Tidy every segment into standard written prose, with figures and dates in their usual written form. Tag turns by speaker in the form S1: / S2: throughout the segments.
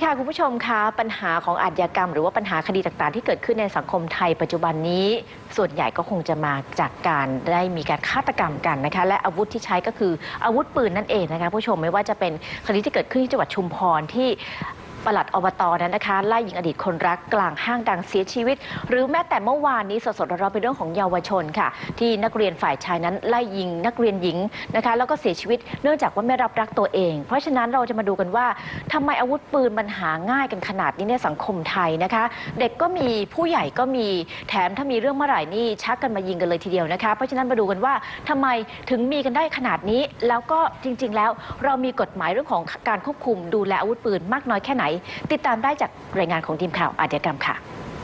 S1: ค่ะคุณผู้ชมคะปัญหาของอาชญากรรมหรือว่าปัญหาคดีต่างๆที่เกิดขึ้นในสังคมไทยปัจจุบันนี้ส่วนใหญ่ก็คงจะมาจากการได้มีการฆาตกรรมกันนะคะและอาวุธที่ใช้ก็คืออาวุธปืนนั่นเองนะคะผู้ชมไม่ว่าจะเป็นคดีที่เกิดขึ้นที่จังหวัดชุมพรที่ปลัดอบต.นั้นนะคะไล่ยิงอดีตคนรักกลางห้างดังเสียชีวิตหรือแม้แต่เมื่อวานนี้สดๆร้อนๆเป็นเรื่องของเยาวชนค่ะที่นักเรียนฝ่ายชายนั้นไล่ยิงนักเรียนหญิงนะคะแล้วก็เสียชีวิตเนื่องจากว่าไม่รับรักตัวเองเพราะฉะนั้นเราจะมาดูกันว่าทำไมอาวุธปืนมันหาง่ายกันขนาดนี้ในสังคมไทยนะคะเด็กก็มีผู้ใหญ่ก็มีแถมถ้ามีเรื่องเมื่อไหร่นี่ชักกันมายิงกันเลยทีเดียวนะคะเพราะฉะนั้นมาดูกันว่าทำไมถึงมีกันได้ขนาดนี้แล้วก็จริงๆแล้วเรามีกฎหมายเรื่องของการควบคุมดูแลอาวุธปืนมากน้อยแค่ไหนติดตามได้จากรายงานของทีมข่าวอาชญากรรมค่ะ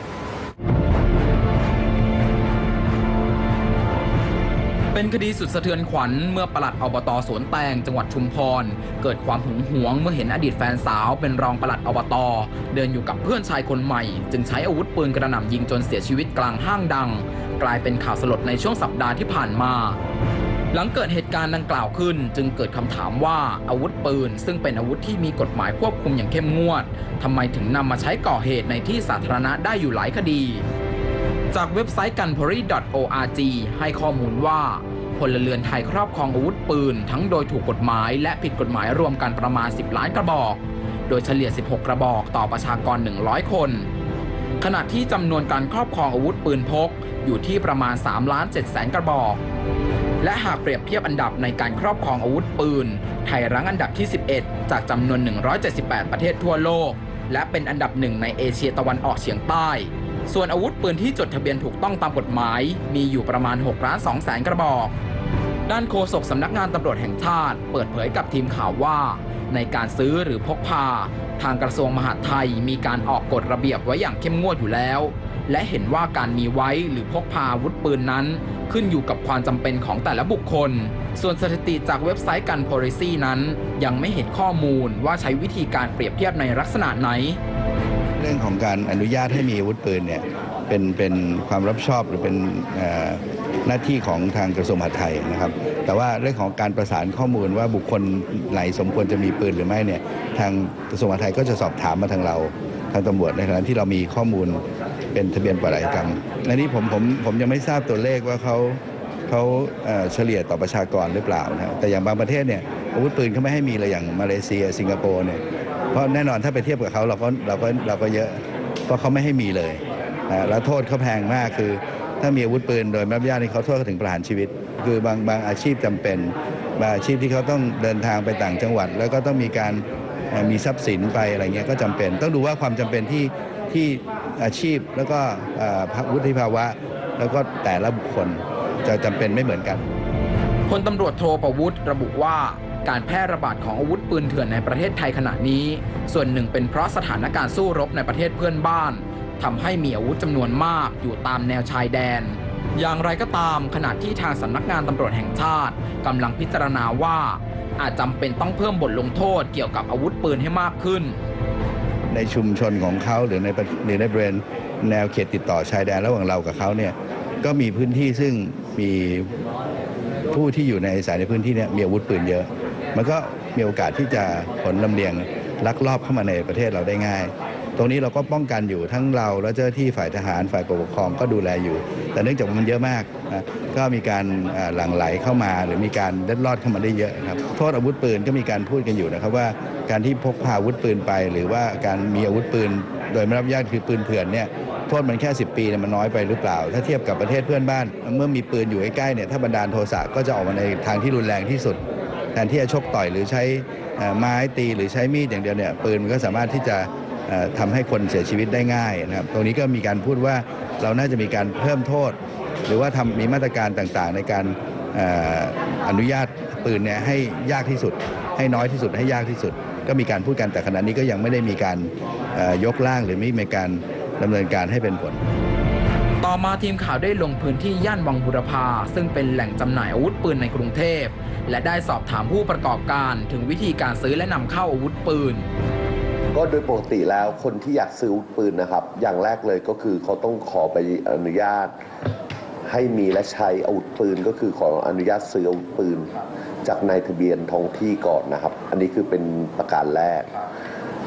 S2: เป็นคดีสุดสะเทือนขวัญเมื่อปลัดอบต.สวนแตงจังหวัดชุมพรเกิดความหึงหวงเมื่อเห็นอดีตแฟนสาวเป็นรองปลัดอบต.เดินอยู่กับเพื่อนชายคนใหม่จึงใช้อาวุธปืนกระหน่ำยิงจนเสียชีวิตกลางห้างดังกลายเป็นข่าวสลดในช่วงสัปดาห์ที่ผ่านมาหลังเกิดเหตุการณ์ดังกล่าวขึ้นจึงเกิดคำถามว่าอาวุธปืนซึ่งเป็นอาวุธที่มีกฎหมายควบคุมอย่างเข้มงวดทำไมถึงนำมาใช้ก่อเหตุในที่สาธารณะได้อยู่หลายคดีจากเว็บไซต์ gunpory.org ให้ข้อมูลว่าพลเรือนไทยครอบครองอาวุธปืนทั้งโดยถูกกฎหมายและผิดกฎหมายรวมกันประมาณ10 ล้านกระบอกโดยเฉลี่ย16 กระบอกต่อประชากร100 คนขณะที่จำนวนการครอบครองอาวุธปืนพกอยู่ที่ประมาณ3,700,000 กระบอกและหากเปรียบเทียบอันดับในการครอบครองอาวุธปืนไทยรั้งอันดับที่11จากจำนวน178ประเทศทั่วโลกและเป็นอันดับ1ในเอเชียตะวันออกเฉียงใต้ส่วนอาวุธปืนที่จดทะเบียนถูกต้องตามกฎหมายมีอยู่ประมาณ6,200,000 กระบอกด้านโฆษกสำนักงานตำรวจแห่งชาติเปิดเผยกับทีมข่าวว่าในการซื้อหรือพกพาทางกระทรวงมหาดไทยมีการออกกฎระเบียบไว้อย่างเข้มงวดอยู่แล้วและเห็นว่าการมีไว้หรือพกพาอาวุธปืนนั้นขึ้นอยู่กับความจำเป็นของแต่ละบุคคลส่วนสถิติจากเว็บไซต์ Gunpory นั้นยังไม่เห็นข้อมูลว่าใช้วิธีการเปรียบเทียบในลักษณะไหน
S3: เรื่องของการอนุญาตให้มีอาวุธปืนเนี่ยเป็นความรับผิดชอบหรือเป็นหน้าที่ของทางกระทรวงมหาดไทยนะครับแต่ว่าเรื่องของการประสานข้อมูลว่าบุคคลไหนสมควรจะมีปืนหรือไม่เนี่ยทางกระทรวงมหาดไทยก็จะสอบถามมาทางเราทางตำรวจในขณะที่เรามีข้อมูลเป็นทะเบียนปลายกรรมและนี่ผมยังไม่ทราบตัวเลขว่าเขาเฉลี่ยต่อประชากรหรือเปล่านะแต่อย่างบางประเทศเนี่ยอาวุธปืนเขาไม่ให้มีเลยอย่างมาเลเซียสิงคโปร์เนี่ยเพราะแน่นอนถ้าไปเทียบกับเขาเราก็เยอะเพราะเขาไม่ให้มีเลยแล้วโทษเขาแพงมากคือถ้ามีอาวุธปืนโดยไม่รับอนุญาตนี่เขาโทษถึงประหารชีวิตคือบางอาชีพจำเป็นบางอาชีพที่เขาต้องเดินทางไปต่างจังหวัดแล้วก็ต้องมีการมีทรัพย์สินไปอะไรเงี้ยก็จำเป็นต้องดูว่าความจำเป็นที่อาชีพแล้วก็วุฒิภาวะแล้วก็แต่ละบุคคลจะจำเป็นไม่เหมือนกัน
S2: พลตำรวจโทประวุฒิระบุว่าการแพร่ระบาดของอาวุธปืนเถื่อนในประเทศไทยขณะนี้ส่วนหนึ่งเป็นเพราะสถานการณ์สู้รบในประเทศเพื่อนบ้านทำให้มีอาวุธจำนวนมากอยู่ตามแนวชายแดนอย่างไรก็ตามขณะที่ทางสำนักงานตำรวจแห่งชาติกำลังพิจารณาว่าอาจจำเป็นต้องเพิ่มบทลงโทษเกี่ยวกับอาวุธปืนให้มากขึ้น
S3: ในชุมชนของเขาหรือในบริเวณแนวเขตติดต่อชายแดนระหว่างเรากับเขาเนี่ยก็มีพื้นที่ซึ่งมีผู้ที่อยู่ในอาศัยในพื้นที่นี้มีอาวุธปืนเยอะมันก็มีโอกาสที่จะขนลำเลียงลักลอบเข้ามาในประเทศเราได้ง่ายตรงนี้เราก็ป้องกันอยู่ทั้งเราและเจ้าที่ฝ่ายทหารฝ่ายปกครองก็ดูแลอยู่แต่เนื่องจากมันเยอะมากก็มีการหลั่งไหลเข้ามาหรือมีการเล็ดลอดเข้ามาได้เยอะครับโทษอาวุธปืนก็มีการพูดกันอยู่นะครับว่าการที่พกพาอาวุธปืนไปหรือว่าการมีอาวุธปืนโดยไม่รับอนุญาตคือปืนเถื่อนเนี่ยโทษมันแค่10 ปีเนี่ยมันน้อยไปหรือเปล่าถ้าเทียบกับประเทศเพื่อนบ้านเมื่อมีปืนอยู่ใกล้ๆเนี่ยถ้าบันดาลโทสะก็จะออกมาในทางที่รุนแรงที่สุดแทนที่จะชกต่อยหรือใช้ไม้ตีหรือใช้มีดอย่างเดียวเนี่ยปืนมันก็สามารถที่จะทำให้คนเสียชีวิตได้ง่ายนะครับตรงนี้ก็มีการพูดว่าเราน่าจะมีการเพิ่มโทษหรือว่ามีมาตรการต่างๆในการอนุญาตปืนเนี่ยให้ยากที่สุดให้น้อยที่สุดให้ยากที่สุดก็มีการพูดกันแต่ขณะนี้ก็ยังไม่ได้มีการยกร่างหรือไม่มีการดำเนินการให้เป็นผล
S2: ต่อมาทีมข่าวได้ลงพื้นที่ย่านวังบุรพาซึ่งเป็นแหล่งจำหน่ายอาวุธปืนในกรุงเทพและได้สอบถามผู้ประกอบการถึงวิธีการซื้อและนำเข้าอาวุธปืน
S4: ก็โดยปกติแล้วคนที่อยากซื้ออาวุธปืนนะครับอย่างแรกเลยก็คือเขาต้องขอไปอนุญาตให้มีและใช้อาวุธปืนก็คือขออนุญาตซื้ออาวุธปืนจากนายทะเบียนท้องที่ก่อนนะครับอันนี้คือเป็นประการแรก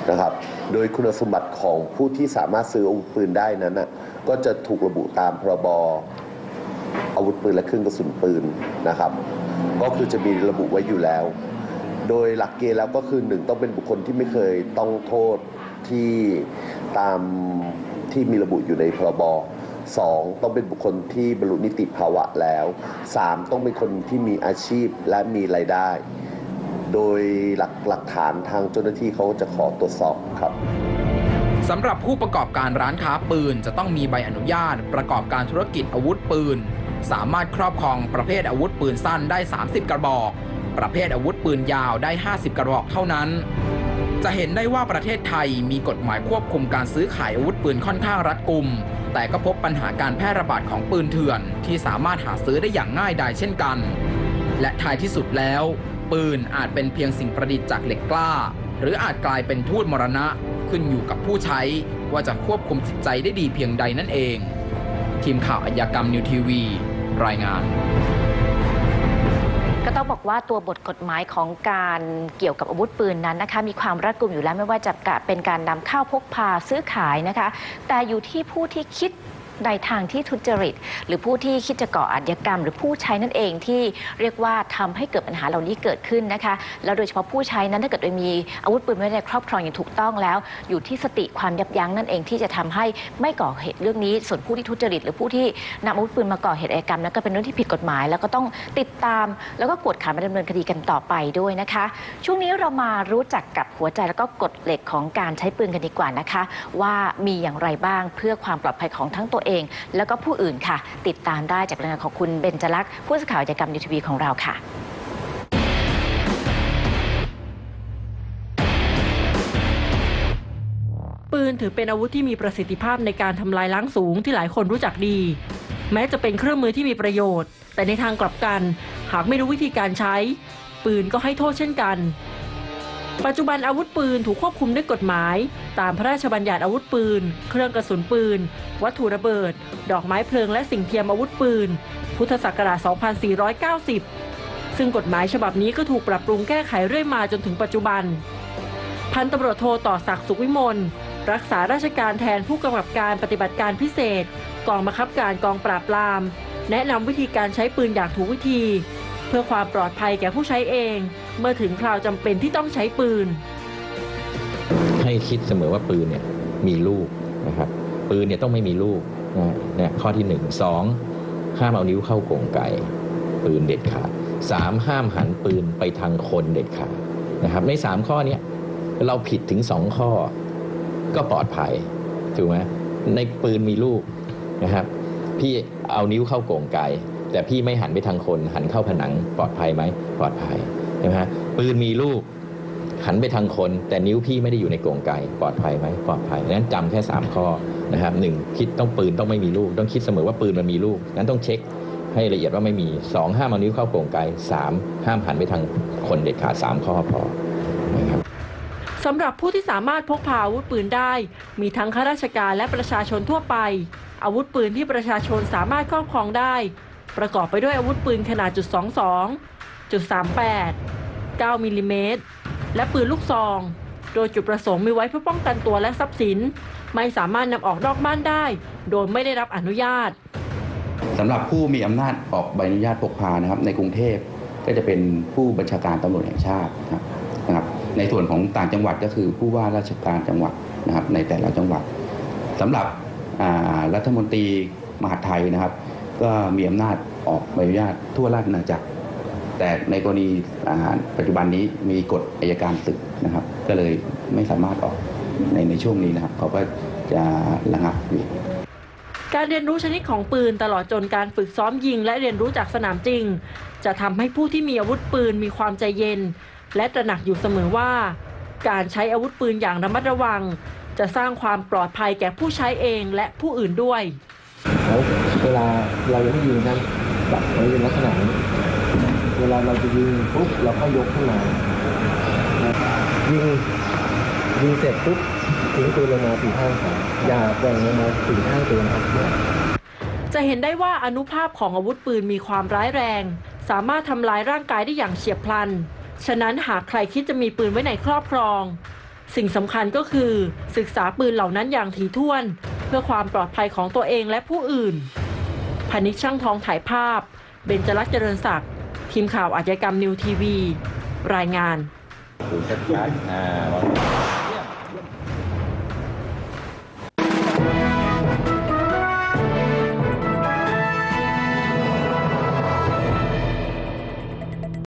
S4: นะครับโดยคุณสมบัติของผู้ที่สามารถซื้ออาวุธปืนได้นั้นนะก็จะถูกระบุตามพรบอาวุธปืนและเครื่องกระสุนปืนนะครับก็คือจะมีระบุไว้อยู่แล้วโดยหลักเกณฑ์แล้วก็คือ1ต้องเป็นบุคคลที่ไม่เคยต้องโทษที่ตามที่มีระบุอยู่ในพรบ2ต้องเป็นบุคคลที่บรรลุนิติภาวะแล้ว3ต้องเป็นคนที่มีอาชีพและมีรายได้โดยหลักฐานทางเจ้าหน้าที่เขาจะขอตรวจสอบครับ
S2: สำหรับผู้ประกอบการร้านค้าปืนจะต้องมีใบอนุญาตประกอบการธุรกิจอาวุธปืนสามารถครอบครองประเภทอาวุธปืนสั้นได้30กระบอกประเภทอาวุธปืนยาวได้50กระบอกเท่านั้นจะเห็นได้ว่าประเทศไทยมีกฎหมายควบคุมการซื้อขายอาวุธปืนค่อนข้างรัดกุมแต่ก็พบปัญหาการแพร่ระบาดของปืนเถื่อนที่สามารถหาซื้อได้อย่างง่ายดายเช่นกันและท้ายที่สุดแล้วปืนอาจเป็นเพียงสิ่งประดิษฐ์จากเหล็กกล้าหรืออาจกลายเป็นทูตมรณะขึ้นอยู่กับผู้ใช้ว่าจะควบคุมจิตใจได้ดีเพียงใดนั่นเองทีมข่าวอาชญากรรมนิวทีวีรายงาน
S1: ก็ต้องบอกว่าตัวบทกฎหมายของการเกี่ยวกับอาวุธปืนนั้นนะคะมีความรัดกุมอยู่แล้วไม่ว่าจะเป็นการนำเข้าพกพาซื้อขายนะคะแต่อยู่ที่ผู้ที่คิดในทางที่ทุจริตหรือผู้ที่คิดจะก่ออาชญากรรมหรือผู้ใช้นั่นเองที่เรียกว่าทำให้เกิดปัญหาเหล่านี้เกิดขึ้นนะคะแล้วโดยเฉพาะผู้ใช้นั้นถ้าเกิดมีอาวุธปืนไว้ในครอบครองอย่างถูกต้องแล้วอยู่ที่สติความยับยั้งนั่นเองที่จะทำให้ไม่ก่อเหตุเรื่องนี้ส่วนผู้ที่ทุจริตหรือผู้ที่นำอาวุธปืนมาก่อเหตุอาชญากรรมนั้นก็เป็นเรื่องที่ผิดกฎหมายแล้วก็ต้องติดตามแล้วก็กวดขันมาดำเนินคดีกันต่อไปด้วยนะคะช่วงนี้เรามารู้จักกับหัวใจแล้วก็กฎเหล็กของการใช้ปืนกันดีกว่านะคะว่ามีอย่างไรบ้างเพื่อความปลอดภัยของทั้งตัวเองแล้วก็ผู้อื่นค่ะติดตามได้จากรายงานของคุณเบญจลักษณ์ผู้สื่อข่าวอาชญากรรมนิวทีวีของเราค่ะ
S5: ปืนถือเป็นอาวุธที่มีประสิทธิภาพในการทำลายล้างสูงที่หลายคนรู้จักดีแม้จะเป็นเครื่องมือที่มีประโยชน์แต่ในทางกลับกันหากไม่รู้วิธีการใช้ปืนก็ให้โทษเช่นกันปัจจุบันอาวุธปืนถูกควบคุมด้วยกฎหมายตามพระราชบัญญัติอาวุธปืนเครื่องกระสุนปืนวัตถุระเบิดดอกไม้เพลิงและสิ่งเทียมอาวุธปืนพุทธศักราช 2490 ซึ่งกฎหมายฉบับนี้ก็ถูกปรับปรุงแก้ไขเรื่อยมาจนถึงปัจจุบันพันตำรวจโทต่อศักดิ์สุขวิมลรักษาราชการแทนผู้กำกับการปฏิบัติการพิเศษกองบังคับการกองปราบปรามแนะนำวิธีการใช้ปืนอย่างถูกวิธีเพื่อความปลอดภัยแก่ผู้ใช้เองเมื่อถึงคราวจำเป็นที่ต้องใช้ปืน
S6: ให้คิดเสมอว่าปืนเนี่ยมีลูกนะครับปืนเนี่ยต้องไม่มีลูกนะข้อที่1 2ห้ามเอานิ้วเข้ากรงไกปืนเด็ดขาด3ห้ามหันปืนไปทางคนเด็ดขาดนะครับใน3ข้อนี้เราผิดถึง2ข้อก็ปลอดภัยถูกไหมในปืนมีลูกนะครับพี่เอานิ้วเข้ากรงไกแต่พี่ไม่หันไปทางคนหันเข้าผนังปลอดภัยไหมปลอดภัยใช่ไหมปืนมีลูกหันไปทางคนแต่นิ้วพี่ไม่ได้อยู่ในกรงไกปลอดภัยไหมปลอดภัยนั้นจำแค่3ข้อนะครับ1คิดต้องปืนต้องไม่มีลูกต้องคิดเสมอว่าปืนมันมีลูกนั้นต้องเช็คให้ละเอียดว่าไม่มี2ห้ามเอานิ้วเข้ากรงไก3ห้ามหันไปทางคนเด็ดขาด3ข้อพอนะครับ
S5: สำหรับผู้ที่สามารถพกพาอาวุธปืนได้มีทั้งข้าราชการและประชาชนทั่วไปอาวุธปืนที่ประชาชนสามารถครอบครองได้ประกอบไปด้วยอาวุธปืนขนาด.22 .38 9 มิลลิเมตรและปืนลูกซองโดยจุดประสงค์มีไว้เพื่อป้องกันตัวและทรัพย์สินไม่สามารถนำออกนอกบ้านได้โดยไม่ได้รับอนุญาต
S7: สำหรับผู้มีอำนาจออกใบอนุญาตพกพานะครับในกรุงเทพก็จะเป็นผู้บัญชาการตำรวจแห่งชาตินะครับในส่วนของต่างจังหวัดก็คือผู้ว่าราชการจังหวัดนะครับในแต่ละจังหวัดสำหรับรัฐมนตรีมหาดไทยนะครับก็มีอำนาจออกใบอนุญาตทั่วราชอาณาจักรแต่ในกรณีปัจจุบันนี้มีกฎอัยการศึกนะครับก็เลยไม่สามารถออกในช่วงนี้นะครับเขาก็จะระงับอยู่
S5: การเรียนรู้ชนิดของปืนตลอดจนการฝึกซ้อมยิงและเรียนรู้จากสนามจริงจะทำให้ผู้ที่มีอาวุธปืนมีความใจเย็นและตระหนักอยู่เสมอว่าการใช้อาวุธปืนอย่างระมัดระวังจะสร้างความปลอดภัยแก่ผู้ใช้เองและผู้อื่นด้วย
S8: แล้วเวลาเรายังไม่ยิงกันแบบมันเป็นลักษณะนี้เวลาเราจะยิงปุ๊บเราก็ยกขึ้นมายิงเสร็จปุ๊บทิ้งปืนลงมาถึงข้างขาอย่าแกว่งลงมาถึงข้างตัวนะครับ
S5: จะเห็นได้ว่าอานุภาพของอาวุธปืนมีความร้ายแรงสามารถทำลายร่างกายได้อย่างเฉียบพลันฉะนั้นหากใครคิดจะมีปืนไว้ในครอบครองสิ่งสำคัญก็คือศึกษาปืนเหล่านั้นอย่างถี่ถ้วนเพื่อความปลอดภัยของตัวเองและผู้อื่นพนิชช่างทองถ่ายภาพเบญจรัตน์เจริญศักดิ์ทีมข่าวอาชญากรรมนิวทีวีรายงาน